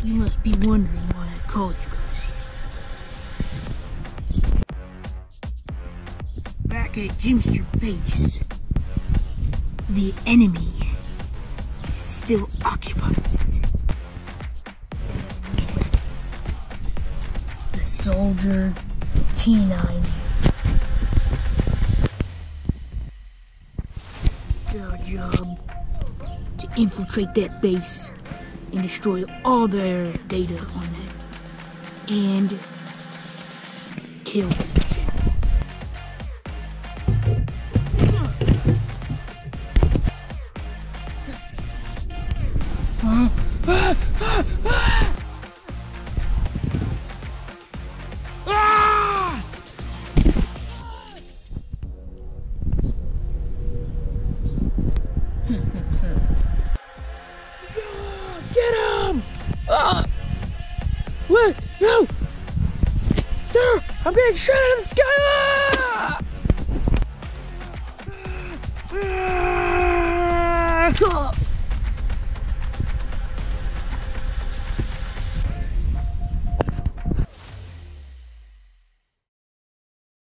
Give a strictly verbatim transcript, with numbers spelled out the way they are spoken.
You must be wondering why I called you guys here. Back at Jimster Base, the enemy still occupies it. The soldier T nine. It's our job to infiltrate that base and destroy all their data on it and kill the general. Huh? Ah! Ah! Ah! Ah! Get him! Ah! What? No! Sir! I'm getting shot out of the sky! Ah!